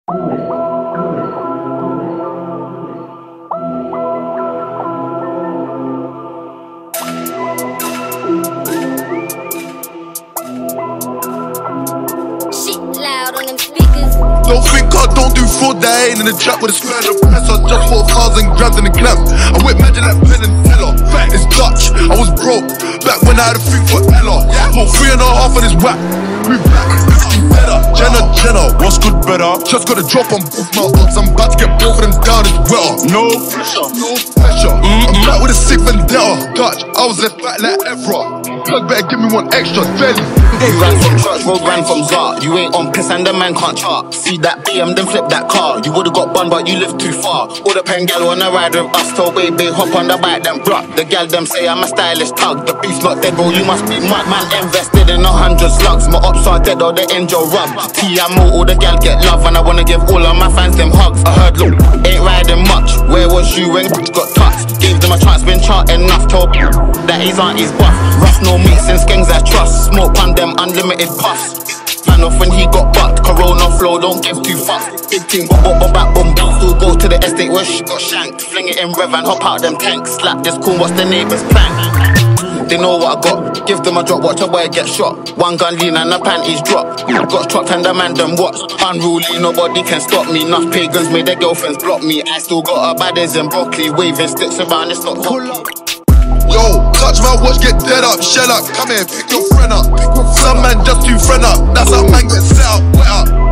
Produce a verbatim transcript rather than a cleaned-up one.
Don't think I don't do fraud, that I ain't in the trap with a square of press. I just bought a thousand grams in the clamp. I whip magic like Penn and Teller. It's Dutch, I was broke back when I had a thing for Ella. Bought three and a half on his whack. We back, looking better. Jenna, Jenna, what's good better? Just got a drop on both my odds. I'm about to get both of them down as well. No pressure, no pressure. Mm-mm. I'm back with a sick vendetta. Dutch, I was left back like Evra. Plug better give me one extra, fairly. You ran from church, road ran from Zart. You ain't on piss and the man can't chart. See that B M, then flip that car. You would've got bun, but you live too far. All the pen gal wanna ride with us, so baby, hop on the bike, then bruh. The gal them say I'm a stylish tug. The beef's not dead, bro, you must be mad. Man invested in a hundred slugs. My ops are dead or the angel rub. T M O, all the gal get love, and I wanna give all of my fans them hugs. I heard, look, ain't riding much. Where was you when got touched? Gave them a chance, been chart enough. Told that he's on his buff. Rough no meats and skanks I trust. Smoke on them unlimited puffs. Fan off when he got bucked. Corona flow, don't give two fucks. Big team, boom, boom, boom, back, boom, boom. Still go to the estate where she got shanked. Fling it in rev and hop out them tanks. Slap this cool, what's the neighbor's plan? They know what I got. Give them a drop, watch a boy get shot. One gun lean and the panties drop. Got chopped and the man them watch. Unruly, nobody can stop me. Enough pagans made their girlfriends block me. I still got a baddies in broccoli. Waving sticks around, it's not pull up. Yo, touch my watch, get dead up, shell up. Come here, pick your friend up. Some man just too friend up. That's how man gets set up, wet up.